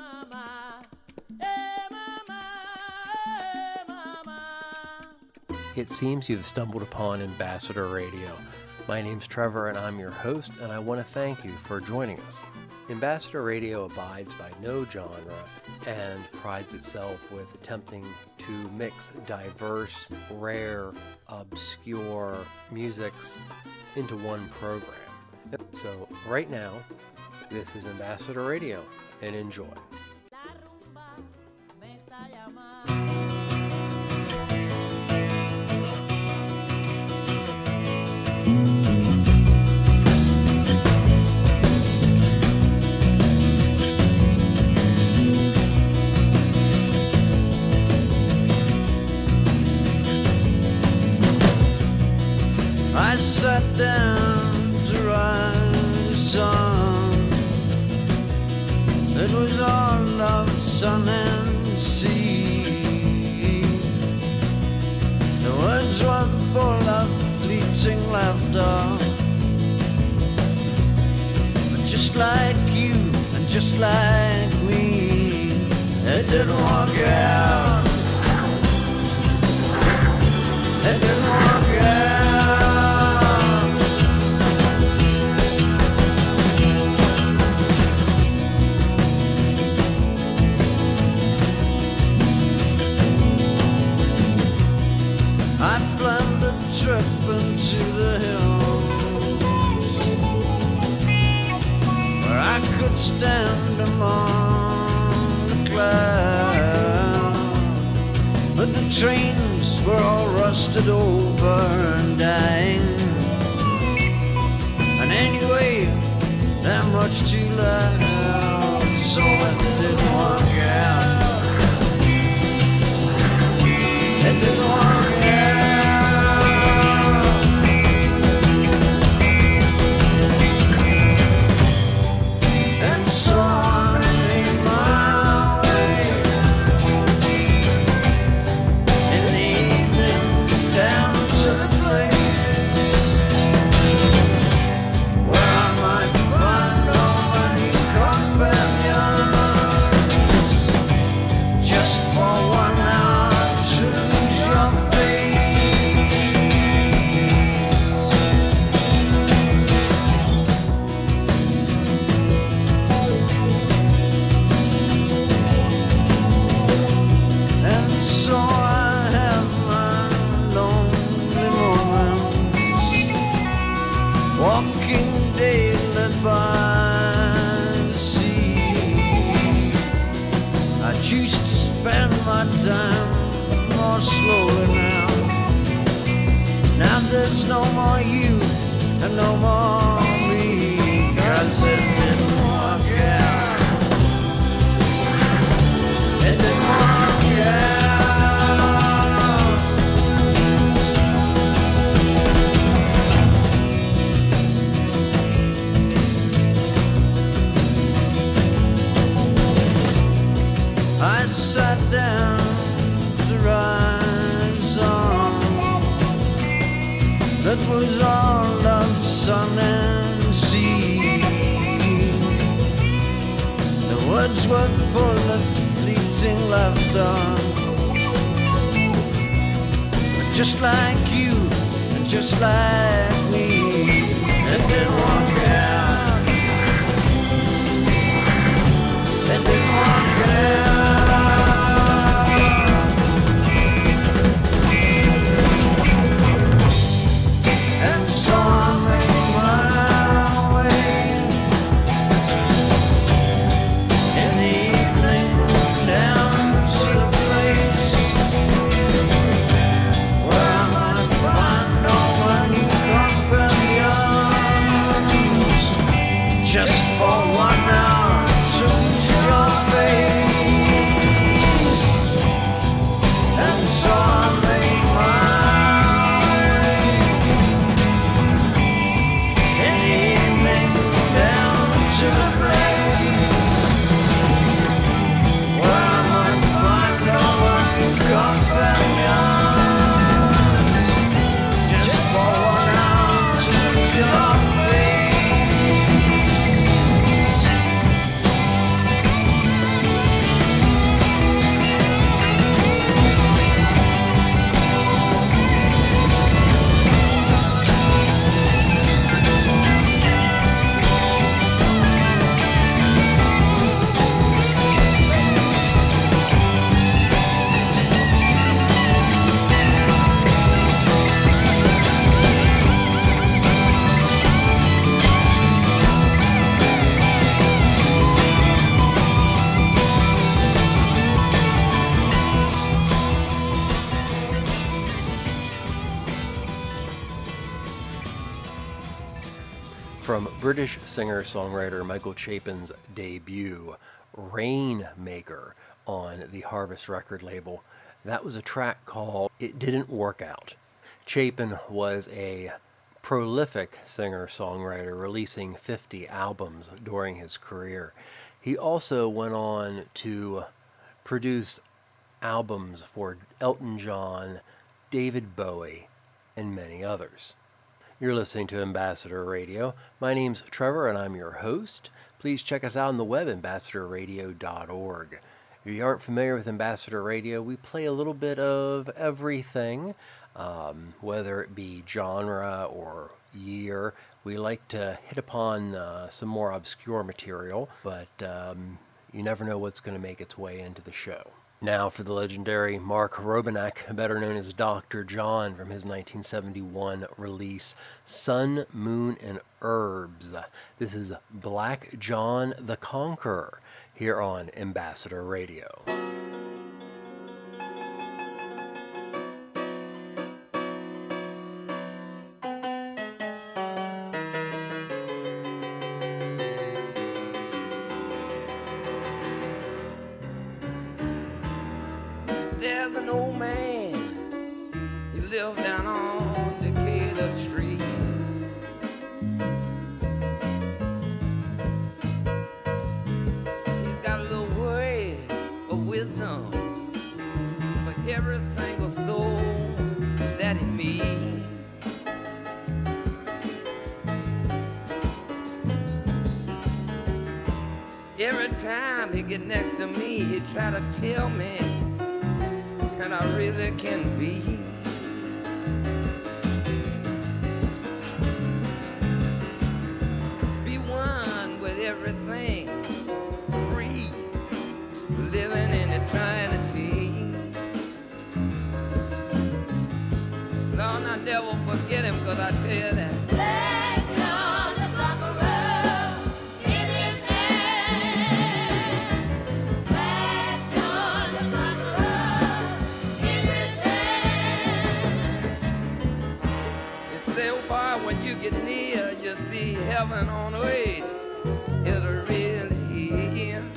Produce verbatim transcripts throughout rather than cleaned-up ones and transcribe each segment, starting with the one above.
It seems you've stumbled upon Ambassador Radio. My name's Trevor and I'm your host, and I want to thank you for joining us. Ambassador Radio abides by no genre and prides itself with attempting to mix diverse, rare, obscure musics into one program. So right now, this is Ambassador Radio, and enjoy. I sat down to write a song. It was all of sun and sea. The words were full of fleeting laughter, but just like you and just like me, it didn't work out. It didn't work out. I planned a trip into the hills where I could stand among the clouds, but the trains were all rusted over and dying, and anyway, that much too loud, so it didn't work out. It didn't work out. There's no more you and no more me, 'cause it didn't work out. It didn't work out. I sat down to write a song that was all of sun and sea. The words were full of fleeting laughter, but just like you and just like me, it didn't work out. It didn't work out. Where I might find no one you come from young. from British singer-songwriter Michael Chapin's debut, Rainmaker, on the Harvest record label. That was a track called It Didn't Work Out. Chapin was a prolific singer-songwriter, releasing fifty albums during his career. He also went on to produce albums for Elton John, David Bowie, and many others. You're listening to Ambassador Radio. My name's Trevor, and I'm your host. Please check us out on the web, ambassador radio dot org. If you aren't familiar with Ambassador Radio, we play a little bit of everything, um, whether it be genre or year. We like to hit upon uh, some more obscure material, but um, you never know what's going to make its way into the show. Now for the legendary Mark Robanek, better known as Doctor John, from his nineteen seventy-one release, Sun, Moon, and Herbs. This is Black John the Conqueror, here on Ambassador Radio. There's an old man, he lived down on Decatur Street. He's got a little word of wisdom for every single soul that he meets. Every time he get next to me, he try to tell me and I really can be. Be one with everything, free, living in eternity. Lord, I never forget him, cause I tell you that. When you get near, you see heaven on earth. It'll really end.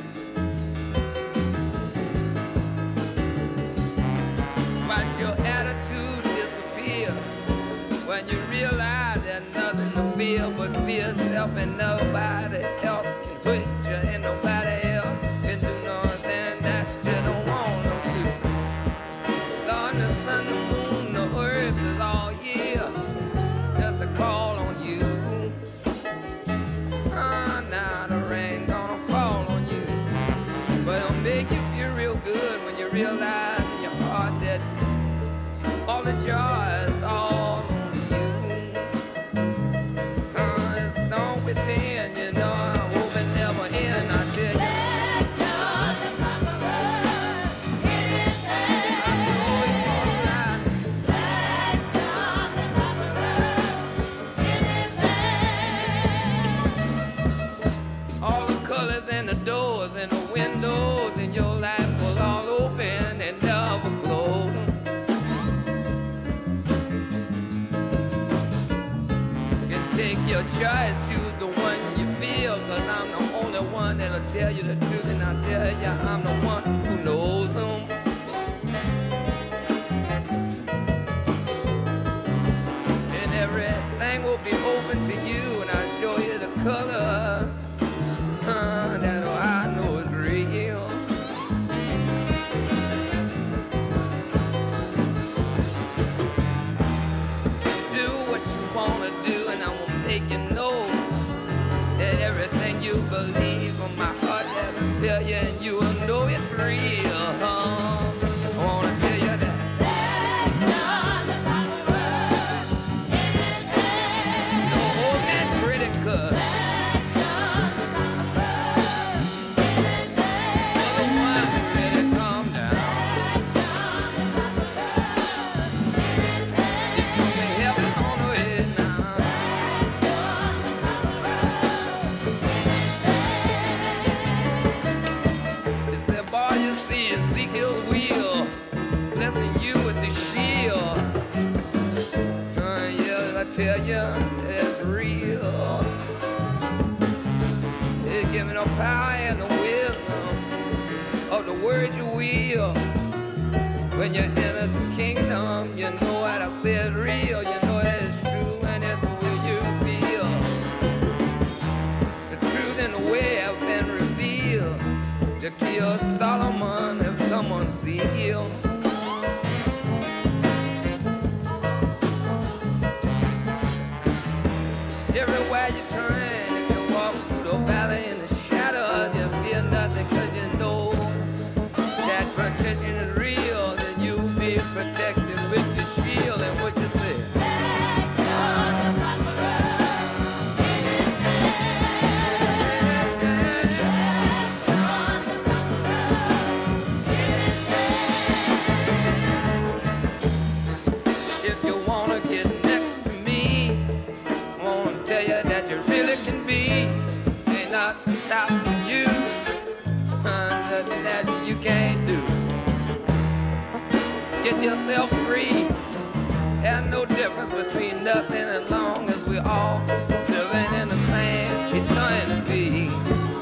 Watch your attitude disappear when you realize there's nothing to fear but fear yourself, and nobody else can put you, and nobody else can do nothing that you don't want them to. Lord, the sun, the moon, the earth is all here just to call on you. Oh, now the rain gonna fall on you, but it'll make you feel real good when you realize in your heart that all the joy is all on you. Oh, it's all within, you know. I hope it never ends, I tell you. And the doors and the windows in your life was all open and never closed. You can take your choice, choose the one you feel, cause I'm the only one that'll tell you the truth, and I'll tell you I'm the one who knows them. And everything will be open to you, and I'll show you the color Uh, that I know is real. Do what you wanna do, and I will make you know that everything you believe from my heart that I tell you, and you will know it's real. Huh? I wanna tell you that. You know, hold me pretty good. Tell you it's real. the power and the wisdom of the word you will. When you enter the kingdom, you know what I said real. You know that it's true and it's the way you feel. The truth and the way have been revealed. The key of Solomon have come unsealed. Everywhere you turn, if you walk through the valley in the shadows, you feel nothing cause you know that protection is real, then you'll be protected with your shield. And what you say? If you wanna get next to me, I wanna tell you that you really can be. Ain't nothing stopping you, nothing that you can't do. Get yourself free. There's no difference between nothing as long as we're all living in the same eternity.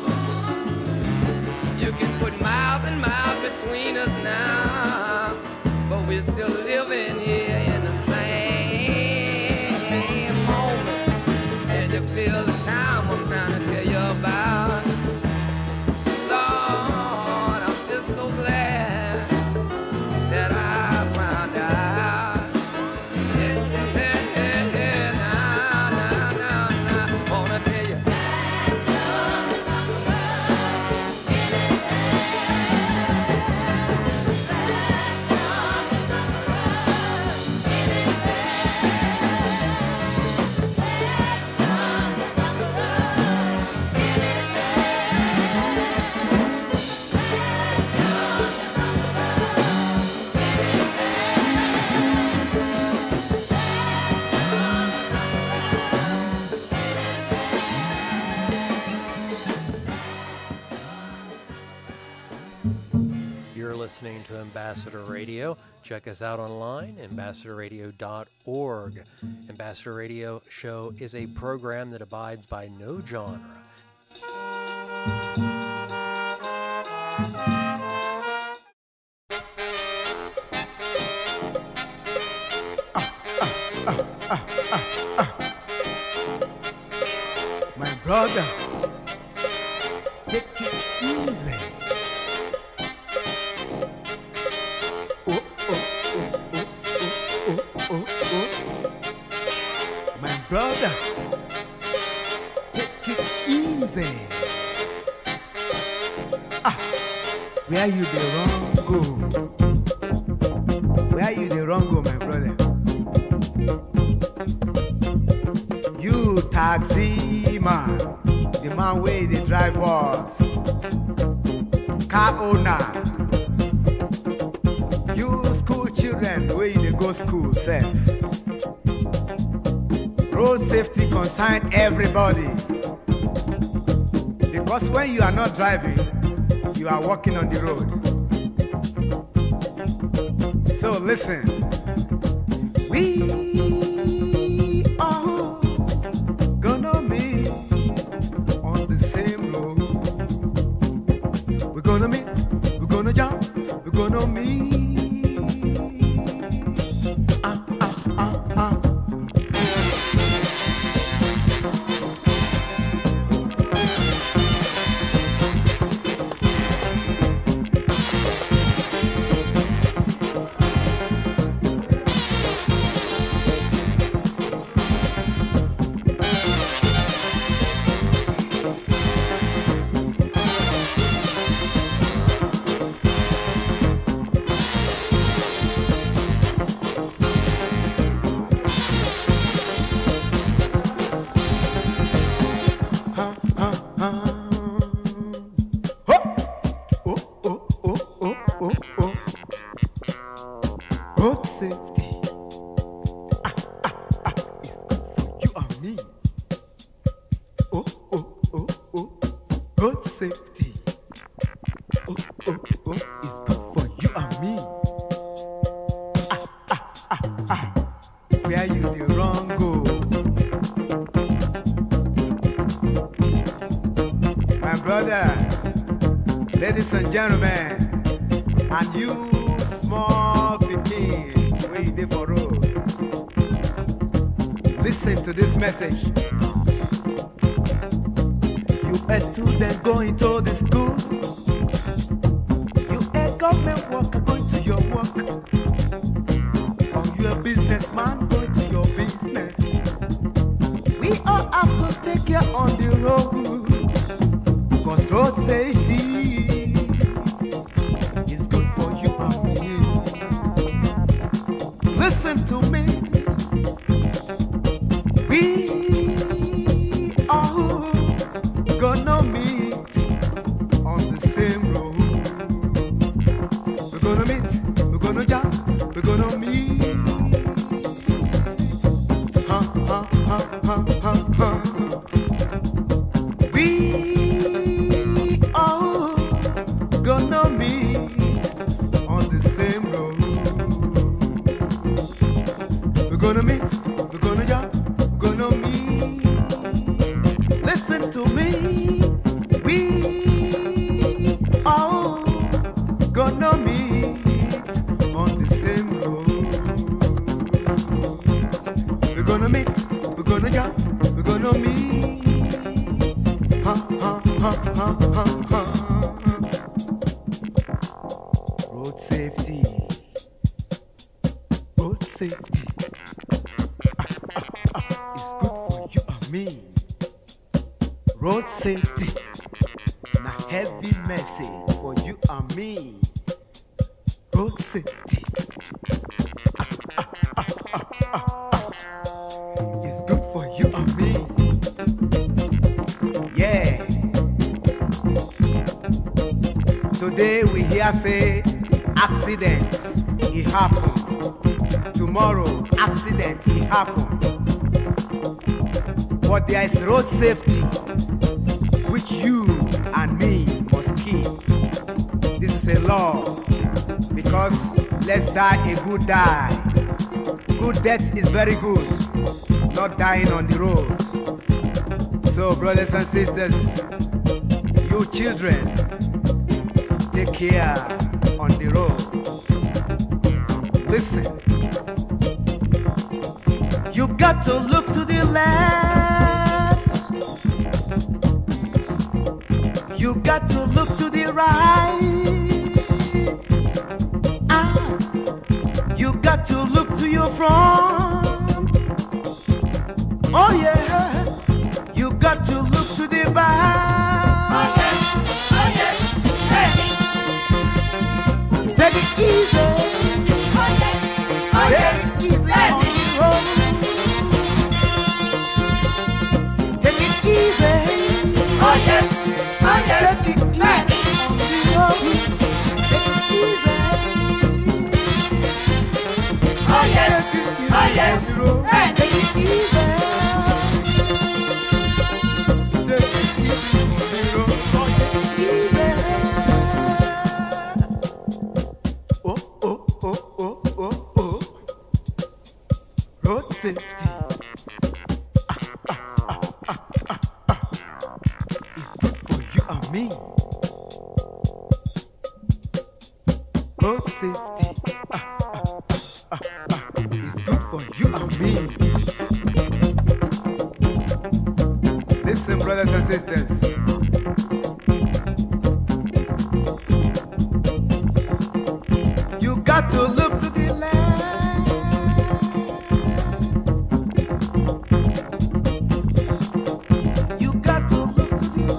You can put miles and miles between us now, but we're still living here in the same moment. And you feel the time I'm trying to tell you about. Lord, I'm just so glad that I found out. Yeah, yeah, yeah, yeah, nah, nah, nah, nah. Wanna tell you. You're listening to Ambassador Radio. Check us out online, ambassador radio dot org. Ambassador Radio Show is a program that abides by no genre. My brother, take it easy. Oh, oh, oh, oh, oh, oh, oh, oh. My brother, take it easy. Ah, where you the wrong go? Where you the wrong go, my brother? You taxi man, the man where they drive bus, car owner. You school children where they go school, sir. Road safety concern everybody. Because when you are not driving, you are walking on the road. So listen, we are gonna meet on the same road. We're gonna meet, we're gonna jump, we're gonna meet. Ah, ah, ah, ah. Road safety. Ah, ah, ah, it's good for you and me. Oh, oh, oh, oh. Road safety. Oh, oh, oh, it's good for you and me. Ah, ah, ah, ah. Where you the wrong go? My brother, Ladies and gentlemen, and you small pikin wey you dey for road, listen to this message. You a student going to the school, you a government worker going to your work, or you a businessman going to your business. We all have to take care on the road, cause road safety is good for you and me. Listen to me. We all gonna meet on the same road. We're gonna meet, we're gonna jump, we're gonna meet. Ha ha ha ha ha ha. We all gonna meet on the same road. We're gonna meet, we're gonna jump, we're gonna meet. Listen to me. We all gonna meet on the same road. We're gonna meet, we're gonna jump, we're gonna meet. Ha ha ha ha ha ha. Road safety, road safety. It's good for you and me. Road safety, na heavy message for you and me. Road safety, it's good for you and me. Yeah. Today we hear say accidents, it happen. Tomorrow accident, it happen. But there is road safety which you and me must keep. This is a law, because let's die a good die. Good death is very good, not dying on the road. So brothers and sisters, you children, take care on the road. Listen, you got to look to the left, you got to look to the right, ah, you got to look to your front, oh yeah, you got to look to the back. Oh yes, oh yes, ready. Take it easy, Oh yes, oh take yes, it easy on ready. the road. Take it easy, Oh yes, oh yes, take it easy ready. on the road. Take it easy. Oh yes, oh yes, ready. Take it easy. Take it easy on the road. Easy. Oh, oh, oh, oh, oh, oh. Road safety. For you and me. Road safety. It's good for you and me. Listen, brothers and sisters. You got to look to the left. You got to look to the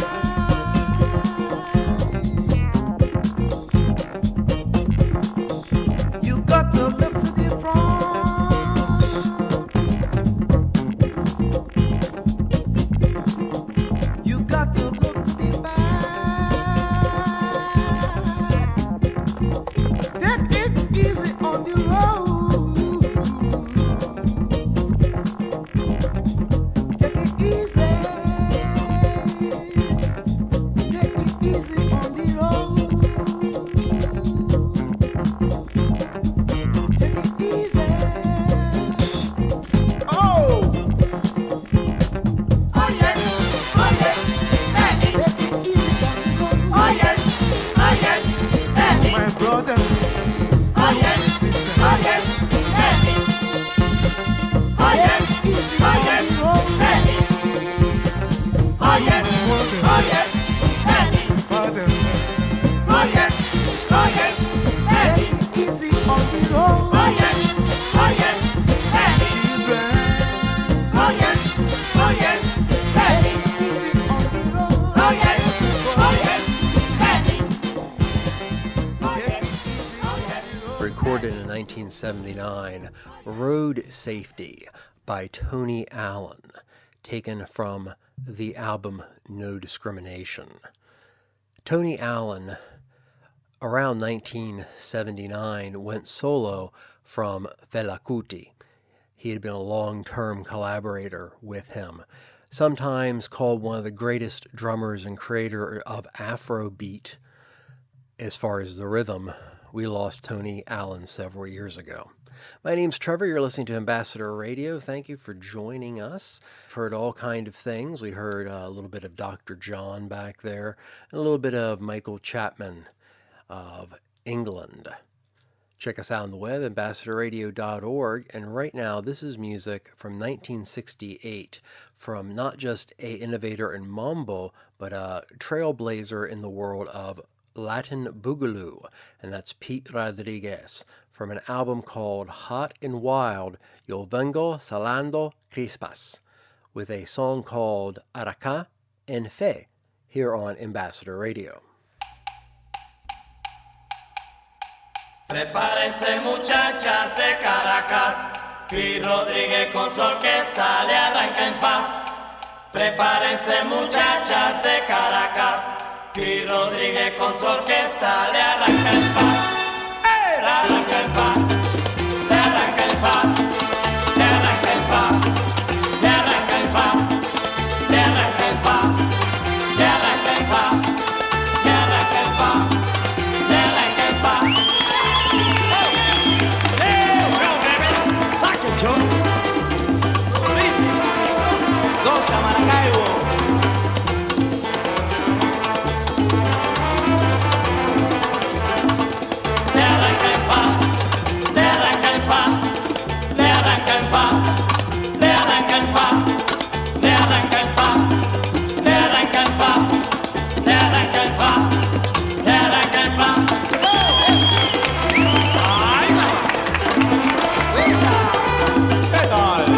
right. You got to look to the front. You got to look to the back. Take it easy. recorded in nineteen seventy-nine, Road Safety by Tony Allen, taken from the album No Discrimination. Tony Allen, around nineteen seventy-nine, went solo from Fela Kuti. He had been a long-term collaborator with him, sometimes called one of the greatest drummers and creator of Afrobeat. As far as the rhythm, we lost Tony Allen several years ago. My name's Trevor. You're listening to Ambassador Radio. Thank you for joining us. We've heard all kind of things. We heard a little bit of Doctor John back there, and a little bit of Michael Chapman of England. Check us out on the web, ambassador radio dot org, and right now this is music from nineteen sixty-eight from not just a innovator in mambo, but a trailblazer in the world of Latin Boogaloo, and that's Pete Rodriguez, from an album called Hot and Wild, Yo Vengo Salando Crispas, with a song called Aracá en Fe, here on Ambassador Radio. Prepárense muchachas de Caracas, Pete Rodríguez con su orquesta le arranca en fa. Prepárense muchachas de Caracas, Pete Rodríguez con su orquesta le arranca en fa. ¡Eh! Le arranca en fa, le arranca en fa, le arranca en fa, le arranca en fa, le arranca en fa, le arranca en fa, le arranca en fa, le arranca en fa. Goza Maracaibo. Le arranca en fa, le arranca en fa, le arranca en fa, le arranca en fa, le arranca en fa, le arranca en fa, le arranca en fa, le arranca en fa. ¡Ay, no! ¿Qué tal?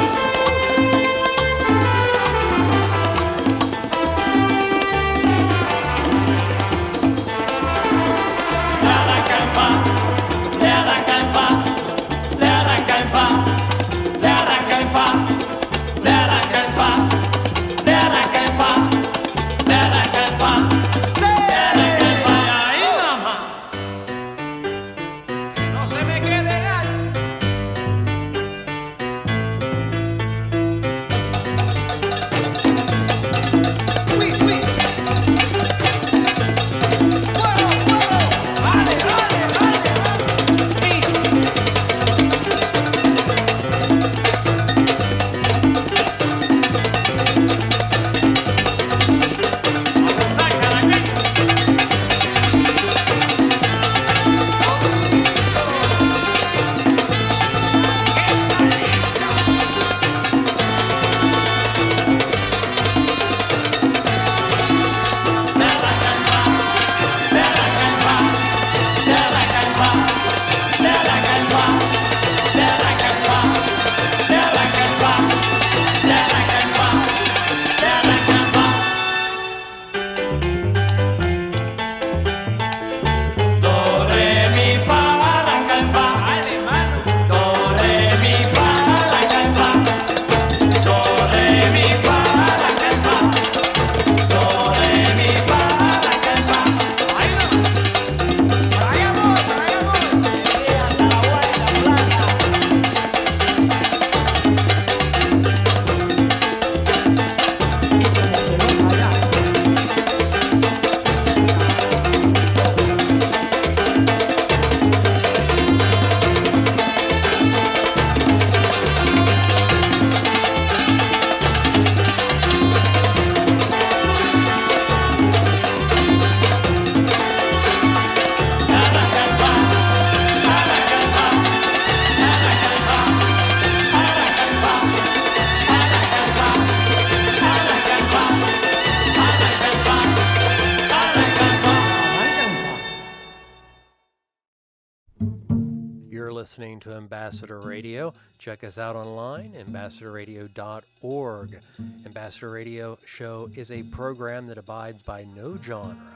Listening to Ambassador Radio. Check us out online, ambassador radio dot org. Ambassador Radio Show is a program that abides by no genre.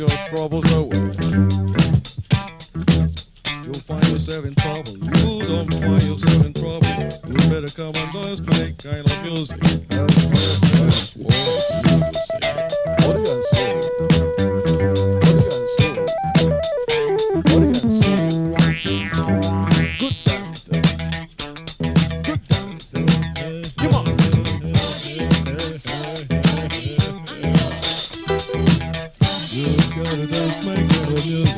your troubles away. You'll find yourself in trouble. You don't find yourself in trouble. You better come and dance, make kind of music. That's what you will say. Body and soul. Body and soul. Body and soul. Good dancing. Good dancing. Come on. You gotta dance, make kind of music.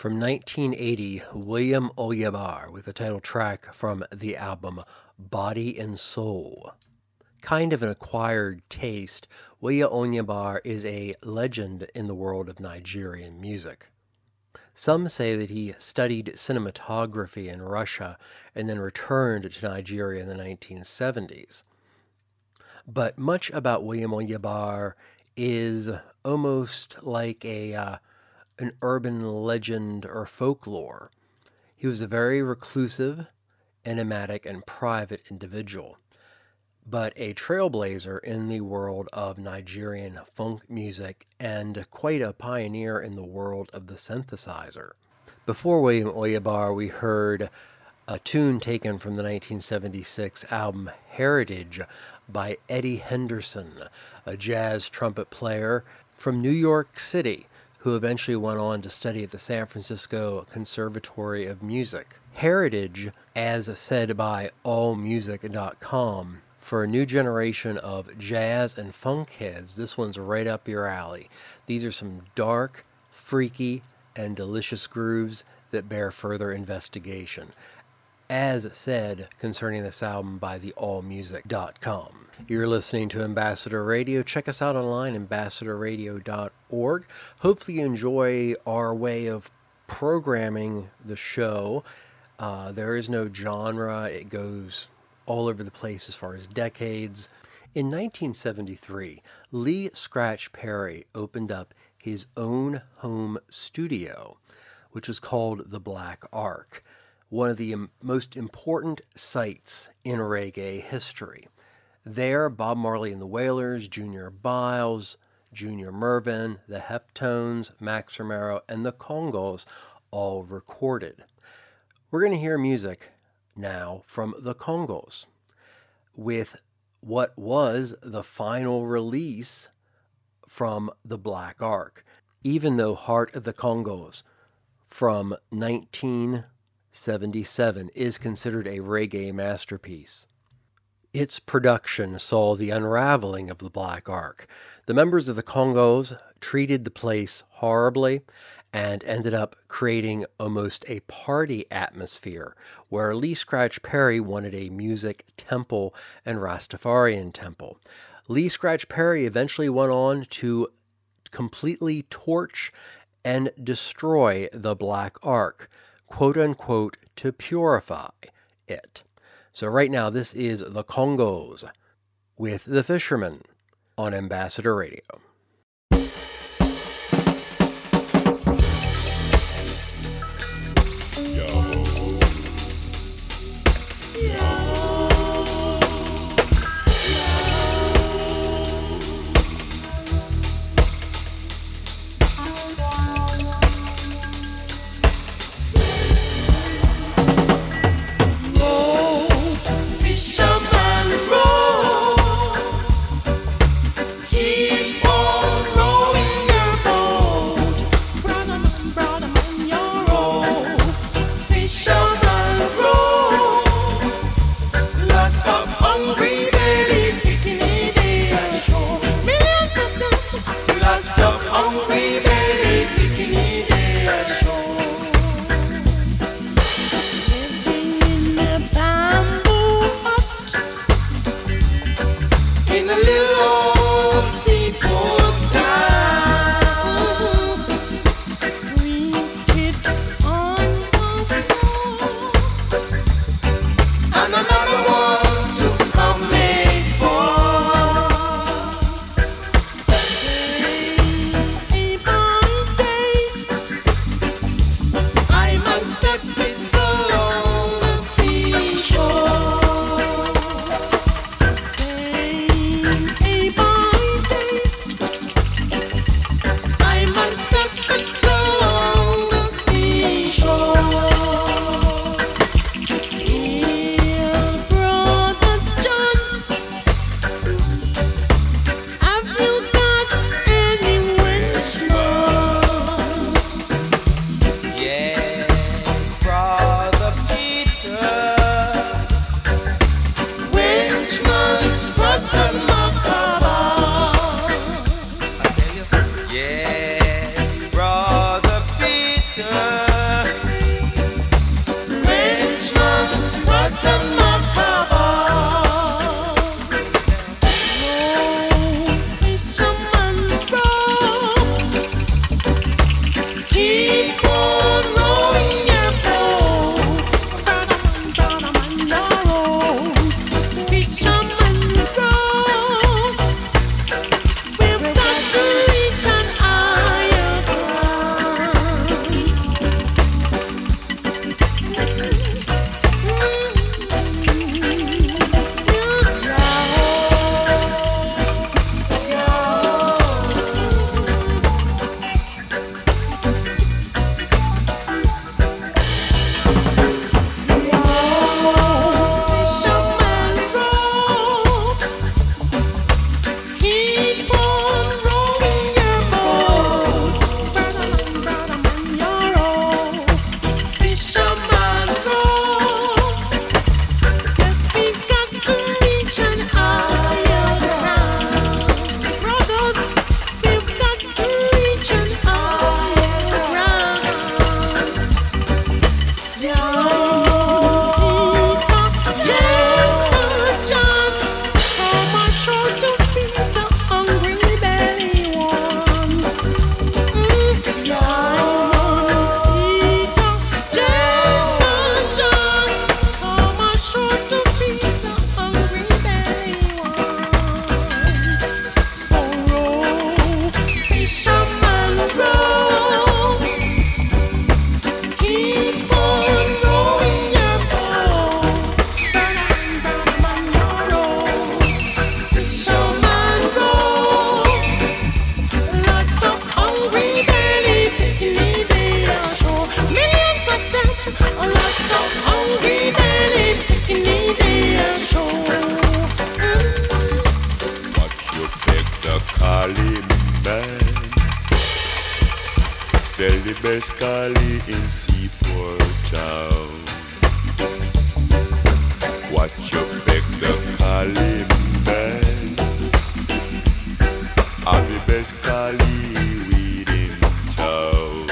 From nineteen eighty, William Onyeabor with the title track from the album Body and Soul. Kind of an acquired taste, William Onyeabor is a legend in the world of Nigerian music. Some say that he studied cinematography in Russia and then returned to Nigeria in the nineteen seventies. But much about William Onyeabor is almost like a uh, an urban legend or folklore. He was a very reclusive, enigmatic, and private individual, but a trailblazer in the world of Nigerian funk music and quite a pioneer in the world of the synthesizer. Before William Onyeabor, we heard a tune taken from the nineteen seventy-six album Heritage by Eddie Henderson, a jazz trumpet player from New York City, who eventually went on to study at the San Francisco Conservatory of Music. Heritage, as said by all music dot com, for a new generation of jazz and funk heads, this one's right up your alley. These are some dark, freaky, and delicious grooves that bear further investigation, as said concerning this album by the all music dot com. You're listening to Ambassador Radio. Check us out online, ambassador radio dot org. Hopefully you enjoy our way of programming the show. Uh, there is no genre. It goes all over the place as far as decades. In nineteen seventy-three, Lee Scratch Perry opened up his own home studio, which was called the Black Ark, one of the im- most important sites in reggae history. There, Bob Marley and the Wailers, Junior Biles, Junior Murvin, the Heptones, Max Romero, and the Congos all recorded. We're going to hear music now from the Congos with what was the final release from the Black Ark, even though Heart of the Congos from nineteen seventy-seven is considered a reggae masterpiece. Its production saw the unraveling of the Black Ark. The members of the Congos treated the place horribly and ended up creating almost a party atmosphere where Lee Scratch Perry wanted a music temple and Rastafarian temple. Lee Scratch Perry eventually went on to completely torch and destroy the Black Ark, quote unquote, to purify it. So right now, this is the Congos with The Fisherman on Ambassador Radio. the calling man. Sell the best collie in Seaport Town. Watch you beg the calling man. I'm the best collie weed in town.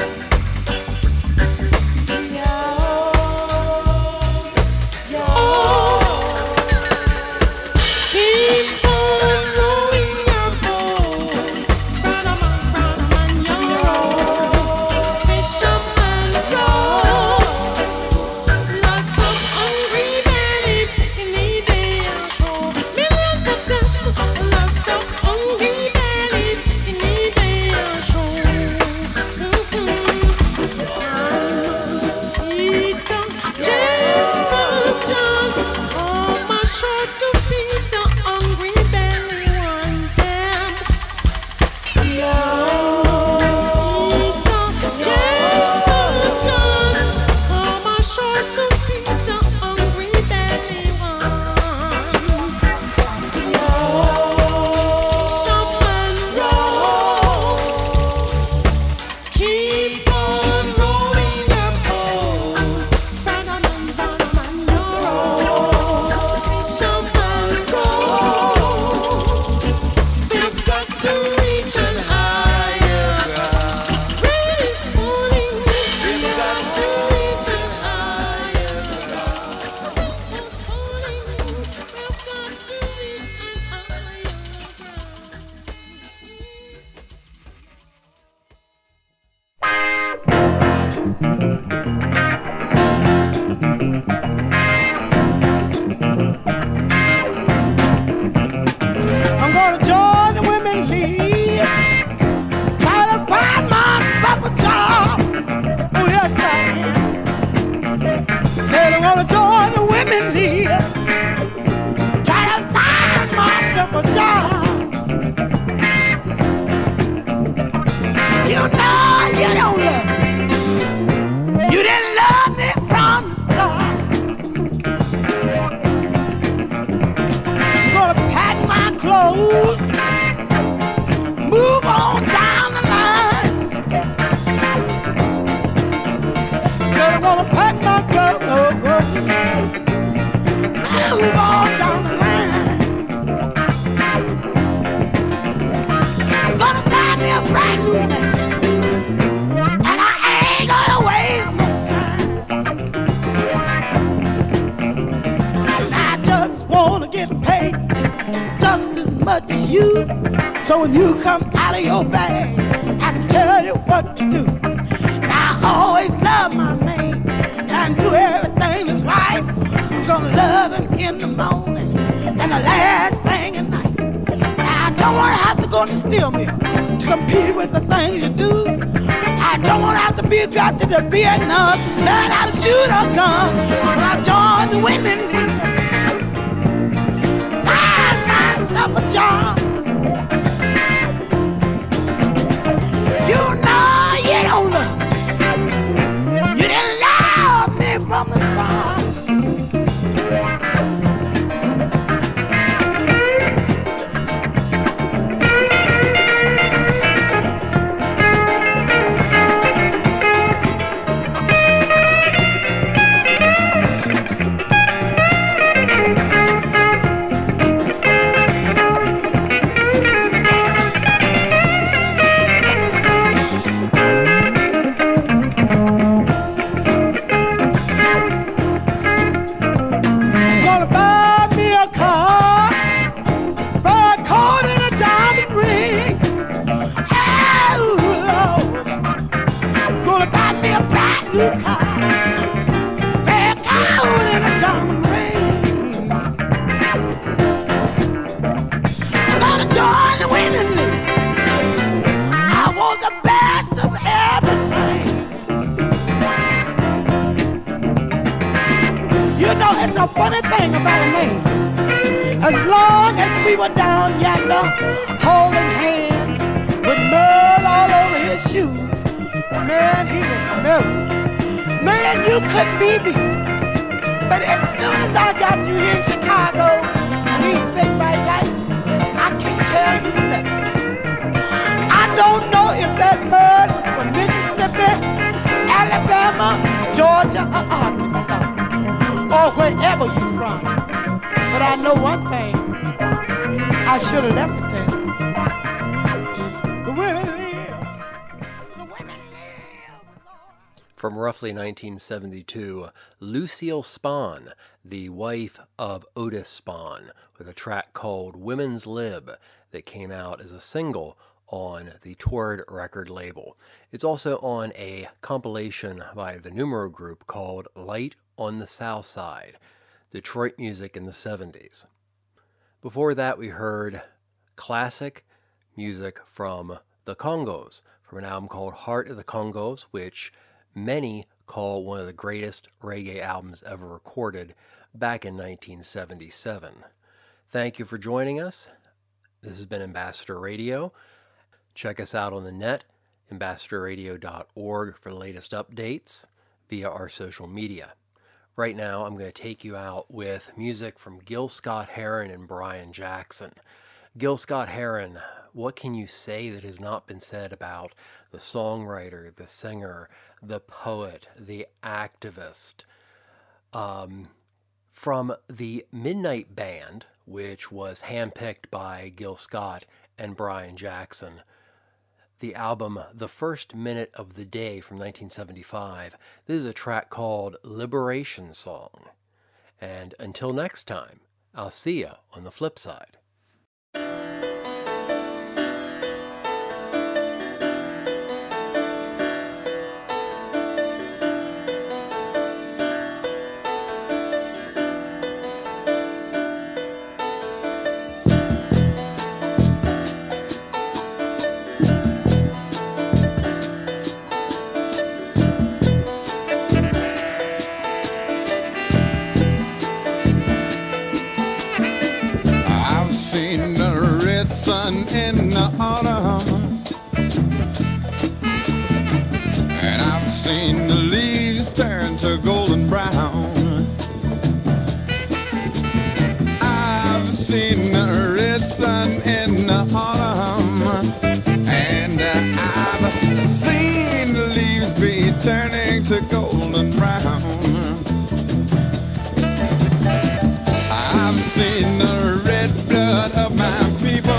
So when you come out of your bag, I can tell you what to do. I always love my man and do everything that's right. I'm gonna love him in the morning and the last thing at night. I don't wanna have to go to the steel mill to compete with the things you do. I don't wanna have to be got to the Vietnam, learn how to shoot a gun. When I join the women, find myself a job. You know you don't love me. You didn't love me from the start. It's a funny thing about me. As long as we were down yonder, holding hands with mud all over his shoes, man, he was mellow. Man, you couldn't be beat. But as soon as I got you here in Chicago, and these big bright lights, I can't tell you nothing. I know one thing. I should have left it there. The women live. The women live. From roughly nineteen seventy-two, Lucille Spahn, the wife of Otis Spahn, with a track called Women's Lib that came out as a single on the Toured record label. It's also on a compilation by the Numero Group called Light on the South Side, Detroit music in the seventies. Before that, we heard classic music from the Congos, from an album called Heart of the Congos, which many call one of the greatest reggae albums ever recorded back in nineteen seventy-seven. Thank you for joining us. This has been Ambassador Radio. Check us out on the net, ambassador radio dot org, for the latest updates via our social media. Right now, I'm going to take you out with music from Gil Scott-Heron and Brian Jackson. Gil Scott-Heron, what can you say that has not been said about the songwriter, the singer, the poet, the activist? Um, from the Midnight Band, which was handpicked by Gil Scott and Brian Jackson, the album The First Minute of the Day from nineteen seventy-five. This is a track called Liberation Song. And until next time, I'll see you on the flip side. Sun in the autumn, and I've seen the leaves turn to golden brown. I've seen the red sun in the autumn, and I've seen the leaves be turning to golden brown. I've seen the red blood of my people,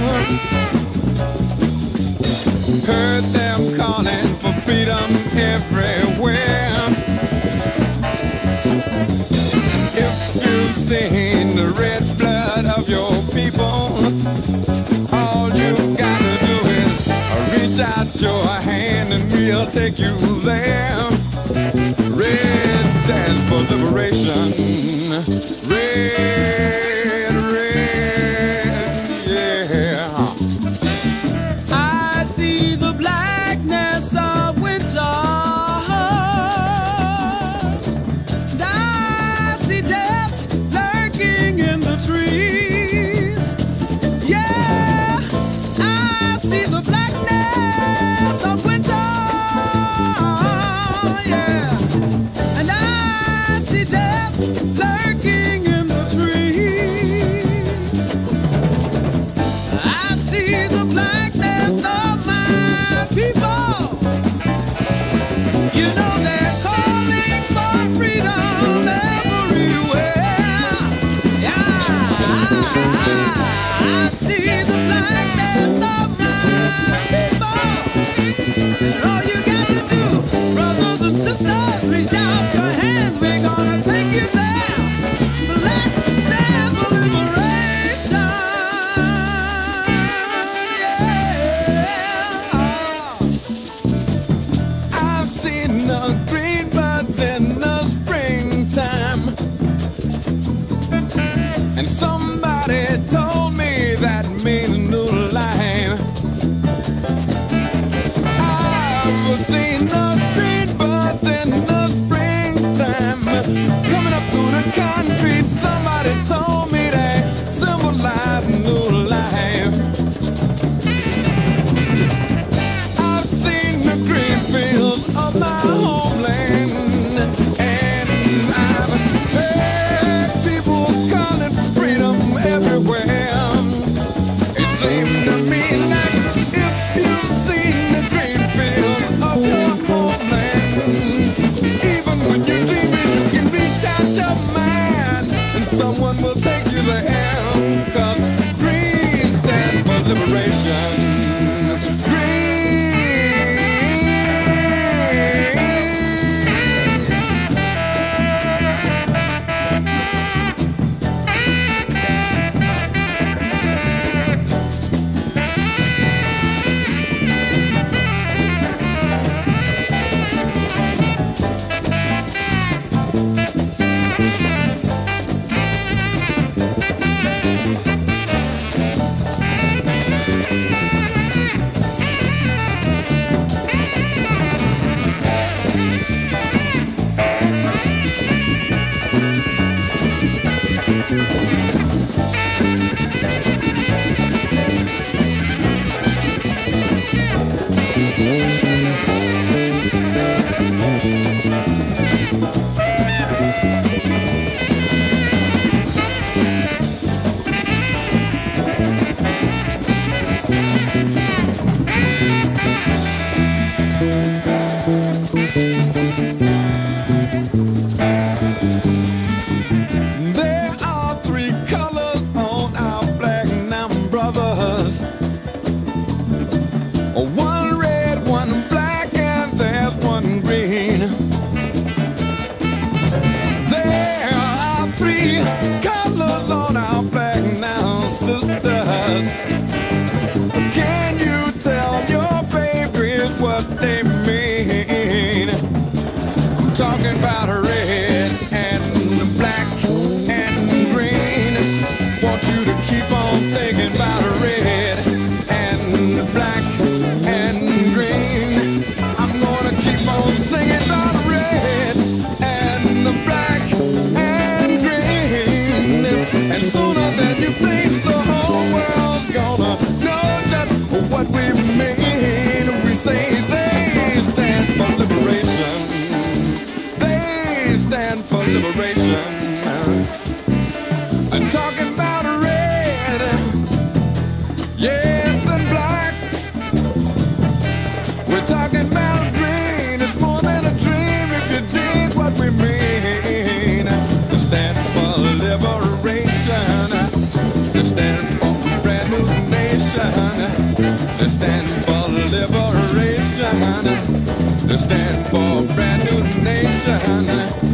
heard them calling for freedom everywhere. If you've seen the red blood of your people, all you gotta do is reach out your hand and we'll take you there. Red stands for liberation. Red, red, yeah. I see the blackness of winter, and I see death lurking in the trees. Yeah, I see the blackness of winter, yeah, and I see death lurking in the trees. I see the blackness of my people. You know they're calling for freedom everywhere. Yeah, I, I see the blackness of my people. There are three colors on our flag now, brothers. One red, one black, and there's one green. There are three colors on our flag now, sisters. Can you tell your babies what they mean? I'm talking about red and black and green. Want you to keep on thinking about red and black and green. I'm gonna keep on singing about red and black and green. And sooner than you think, the whole world's gonna know just what we mean. We say they stand for liberation. They stand for liberation. I'm talking about red, yes, and black. We're talking about green. It's more than a dream if you dig what we mean. They stand for liberation. They stand for a brand new nation. They stand for liberation. They stand for a brand new nation.